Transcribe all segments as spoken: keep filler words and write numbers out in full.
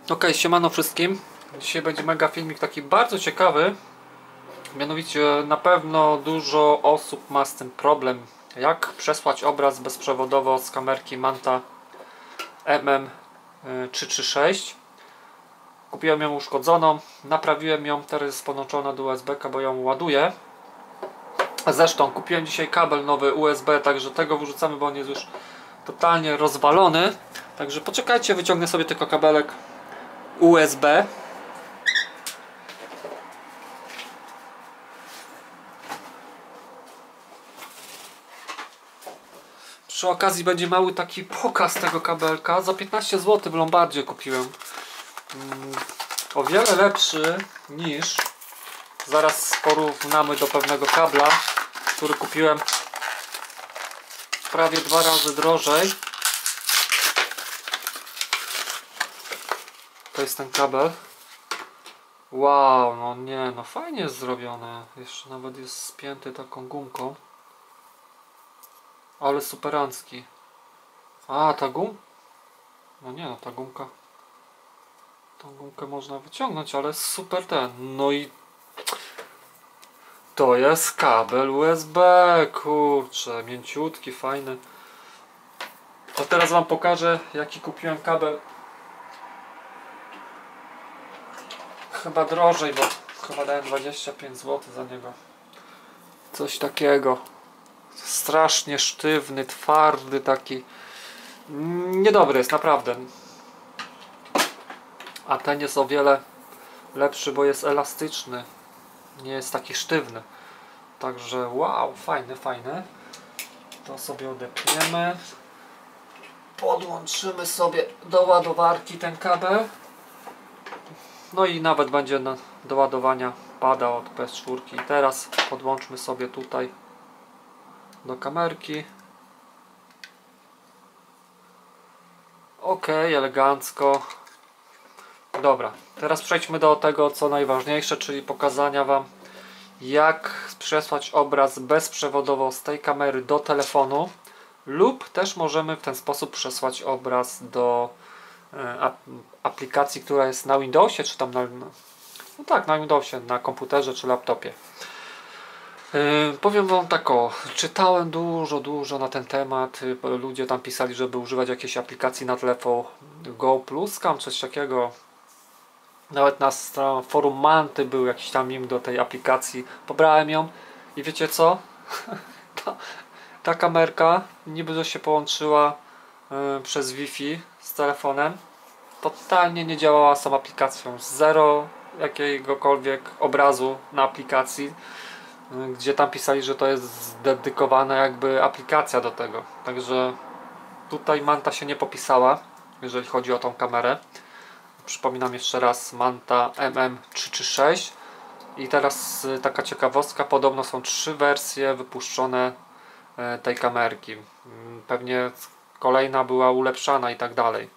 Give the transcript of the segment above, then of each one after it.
Ok, siemano wszystkim. Dzisiaj będzie mega filmik taki bardzo ciekawy. Mianowicie na pewno dużo osób ma z tym problem. Jak przesłać obraz bezprzewodowo z kamerki Manta M M trzysta trzydzieści sześć. Kupiłem ją uszkodzoną, naprawiłem ją, teraz jest podłączona do U S B, bo ją ładuję. Zresztą kupiłem dzisiaj kabel nowy U S B, także tego wyrzucamy, bo on jest już totalnie rozwalony. Także poczekajcie, wyciągnę sobie tylko kabelek U S B. Przy okazji będzie mały taki pokaz tego kabelka. Za piętnaście złotych w Lombardzie kupiłem. Mm, o wiele lepszy niż, zaraz porównamy do pewnego kabla, który kupiłem prawie dwa razy drożej. To jest ten kabel. Wow, no nie, no fajnie jest zrobione. Jeszcze nawet jest spięty taką gumką. Ale superancki. A, ta gum? No nie, no ta gumka. Tą gumkę można wyciągnąć, ale super ten. No i to jest kabel U S B. Kurczę, mięciutki, fajny. To teraz wam pokażę, jaki kupiłem kabel. Chyba drożej, bo chyba dałem dwadzieścia pięć złotych za niego. Coś takiego. Strasznie sztywny, twardy taki. Niedobry jest, naprawdę. A ten jest o wiele lepszy, bo jest elastyczny. Nie jest taki sztywny. Także wow, fajny, fajny. To sobie odepniemy. Podłączymy sobie do ładowarki ten kabel. No i nawet będzie na, do ładowania pada od P S cztery. I teraz podłączmy sobie tutaj do kamerki. Ok, elegancko. Dobra, teraz przejdźmy do tego, co najważniejsze, czyli pokazania wam, jak przesłać obraz bezprzewodowo z tej kamery do telefonu, lub też możemy w ten sposób przesłać obraz do e, aplikacji, która jest na Windowsie, czy tam na, no tak, na Windowsie, na komputerze czy laptopie. Yy, powiem wam tak, o, czytałem dużo, dużo na ten temat. Yy, ludzie tam pisali, żeby używać jakiejś aplikacji na telefon Go Plus, tam coś takiego. Nawet na forum Manty był jakiś tam link do tej aplikacji. Pobrałem ją i wiecie co? ta, ta kamerka niby że się połączyła yy, przez Wi-Fi z telefonem. Totalnie nie działała z tą aplikacją. Zero jakiegokolwiek obrazu na aplikacji, gdzie tam pisali, że to jest dedykowana jakby aplikacja do tego. Także tutaj Manta się nie popisała, jeżeli chodzi o tą kamerę. Przypominam jeszcze raz, Manta M M trzysta trzydzieści sześć. I teraz taka ciekawostka, podobno są trzy wersje wypuszczone tej kamerki. Pewnie kolejna była ulepszana i tak dalej.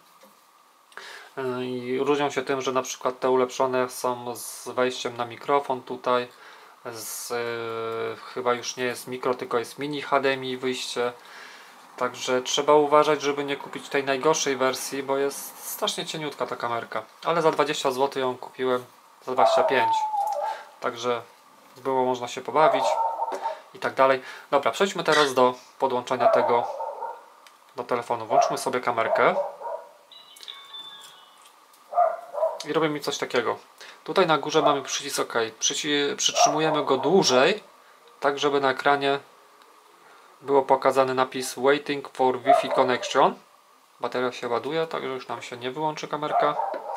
I różnią się tym, że na przykład te ulepszone są z wejściem na mikrofon tutaj. Z, yy, chyba już nie jest mikro, tylko jest mini H D M I wyjście. Także trzeba uważać, żeby nie kupić tej najgorszej wersji, bo jest strasznie cieniutka ta kamerka. Ale za dwadzieścia złotych ją kupiłem, za dwadzieścia pięć. Także było można się pobawić i tak dalej. Dobra, przejdźmy teraz do podłączenia tego do telefonu. Włączmy sobie kamerkę. I robi mi coś takiego. Tutaj na górze mamy przycisk OK. Przyci przytrzymujemy go dłużej, tak żeby na ekranie było pokazany napis Waiting for Wi-Fi Connection. Bateria się ładuje, także już nam się nie wyłączy kamerka.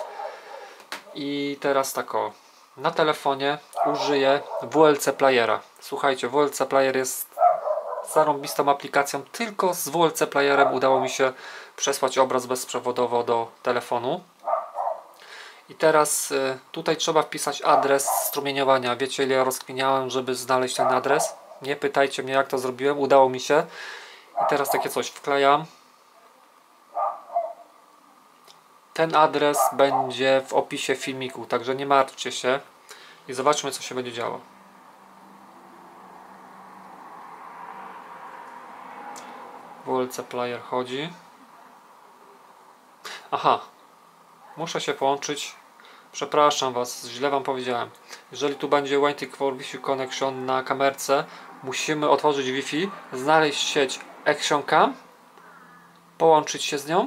I teraz tak o. Na telefonie użyję W L C Playera. Słuchajcie, W L C Player jest zarąbistą aplikacją. Tylko z W L C Playerem udało mi się przesłać obraz bezprzewodowo do telefonu. I teraz y, tutaj trzeba wpisać adres strumieniowania. Wiecie, ile ja rozkminiałem, żeby znaleźć ten adres? Nie pytajcie mnie, jak to zrobiłem. Udało mi się. I teraz takie coś wklejam. Ten adres będzie w opisie filmiku, także nie martwcie się. I zobaczmy, co się będzie działo. W L C Player chodzi. Aha. Muszę się połączyć. Przepraszam Was, źle Wam powiedziałem. Jeżeli tu będzie Waiting for Wi-Fi Connection na kamerce, musimy otworzyć Wi-Fi, znaleźć sieć Action Cam, połączyć się z nią.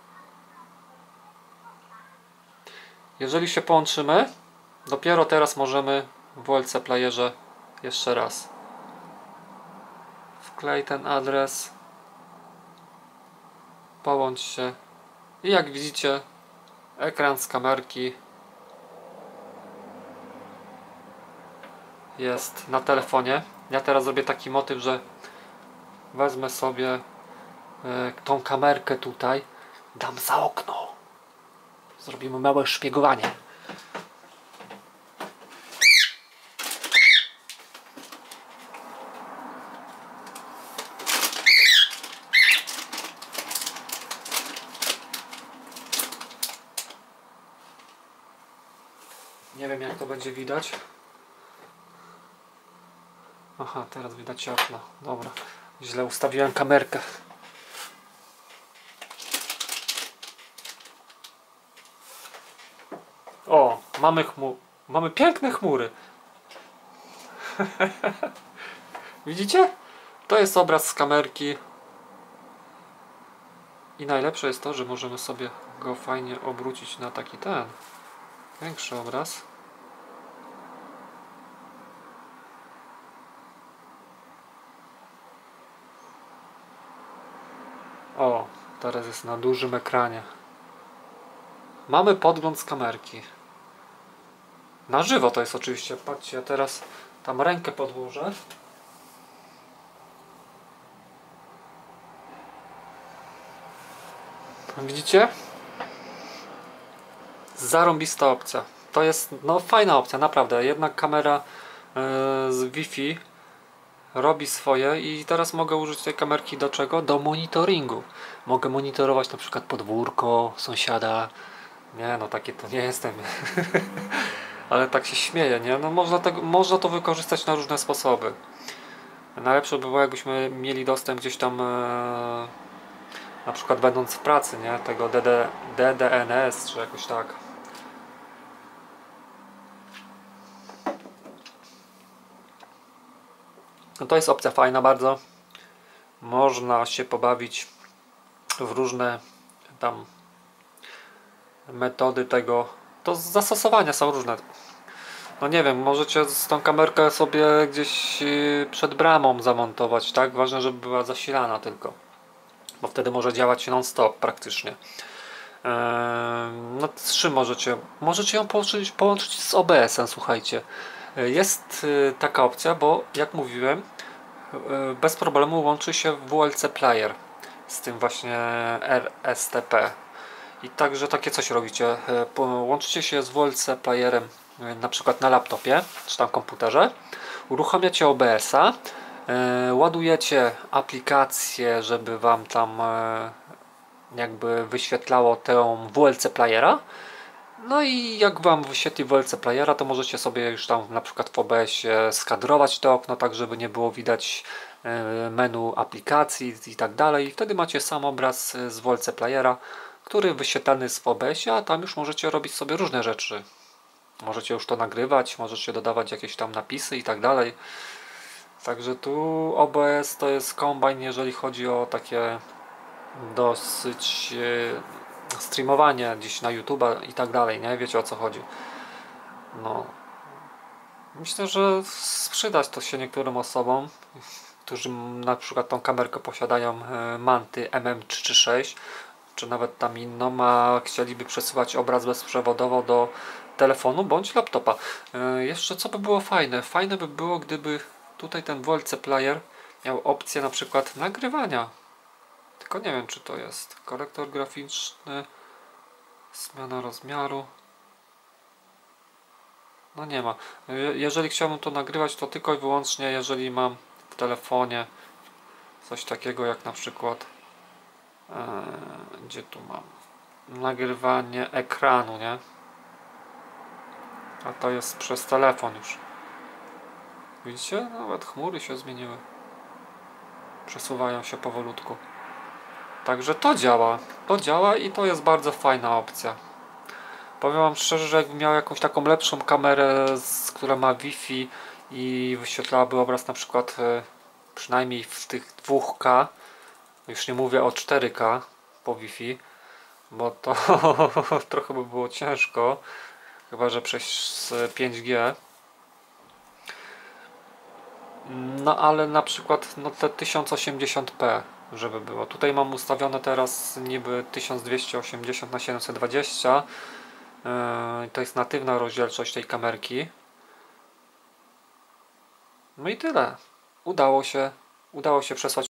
Jeżeli się połączymy, dopiero teraz możemy w W L C Playerze jeszcze raz wklej ten adres, połącz się i jak widzicie, ekran z kamerki jest na telefonie. Ja teraz zrobię taki motyw, że wezmę sobie y, tą kamerkę tutaj, dam za okno, zrobimy małe szpiegowanie. Nie wiem, jak to będzie widać. Aha, teraz widać okno. Dobra, źle ustawiłem kamerkę. O, mamy chmur. Mamy piękne chmury. Widzicie? To jest obraz z kamerki. I najlepsze jest to, że możemy sobie go fajnie obrócić na taki ten większy obraz. O, teraz jest na dużym ekranie. Mamy podgląd z kamerki. Na żywo to jest oczywiście. Patrzcie, ja teraz tam rękę podłożę. Widzicie? Zarąbista opcja. To jest no fajna opcja, naprawdę. Jednak kamera yy, z Wi-Fi robi swoje i teraz mogę użyć tej kamerki do czego? Do monitoringu. Mogę monitorować na przykład podwórko sąsiada. Nie, no takie to nie jestem. Ale tak się śmieję, nie? No można, tego, można to wykorzystać na różne sposoby. Najlepsze by było, jakbyśmy mieli dostęp gdzieś tam e, na przykład będąc w pracy, nie? Tego D D N S czy jakoś tak. No to jest opcja fajna bardzo. Można się pobawić w różne tam metody tego. To zastosowania są różne. No nie wiem, możecie z tą kamerkę sobie gdzieś przed bramą zamontować, tak? Ważne, żeby była zasilana tylko. Bo wtedy może działać non-stop praktycznie. Eee, no trzy możecie. Możecie ją połączyć, połączyć z O B S-em, słuchajcie. Jest taka opcja, bo jak mówiłem, bez problemu łączy się w W L C Player z tym właśnie R S T P. I także takie coś robicie. Łączycie się z W L C Playerem na przykład na laptopie czy tam komputerze. Uruchamiacie O B S-a. Ładujecie aplikację, żeby Wam tam jakby wyświetlało tę W L C Playera. No i jak Wam wyświetli W L C Playera, to możecie sobie już tam na przykład w O B S-ie skadrować to okno, tak żeby nie było widać menu aplikacji i tak dalej. I wtedy macie sam obraz z W L C Playera, który wyświetlany jest w O B S-ie, a tam już możecie robić sobie różne rzeczy. Możecie już to nagrywać, możecie dodawać jakieś tam napisy i tak dalej. Także tu O B S to jest kombajn, jeżeli chodzi o takie dosyć streamowanie gdzieś na YouTube'a i tak dalej, nie? Wiecie, o co chodzi. No. Myślę, że sprzedać to się niektórym osobom, którzy na przykład tą kamerkę posiadają Manty M M trzysta trzydzieści sześć, czy nawet tam inną, a chcieliby przesyłać obraz bezprzewodowo do telefonu bądź laptopa. Jeszcze co by było fajne? Fajne by było, gdyby tutaj ten W L C Player miał opcję na przykład nagrywania. Tylko nie wiem, czy to jest korektor graficzny, zmiana rozmiaru. No nie ma. Jeżeli chciałbym to nagrywać, to tylko i wyłącznie jeżeli mam w telefonie coś takiego jak na przykład ee, gdzie tu mam nagrywanie ekranu, nie? A to jest przez telefon już. Widzicie? Nawet chmury się zmieniły. Przesuwają się powolutku. Także to działa. To działa i to jest bardzo fajna opcja. Powiem wam szczerze, że jakbym miał jakąś taką lepszą kamerę, z, która ma Wi-Fi i wyświetlałaby obraz na przykład e, przynajmniej w tych dwa K, już nie mówię o cztery K po Wi-Fi, bo to trochę by było ciężko, chyba że przez pięć G. No ale na przykład no te tysiąc osiemdziesiąt p, żeby było. Tutaj mam ustawione teraz niby tysiąc dwieście osiemdziesiąt na siedemset dwadzieścia. Yy, to jest natywna rozdzielczość tej kamerki. No i tyle. Udało się, udało się przesłać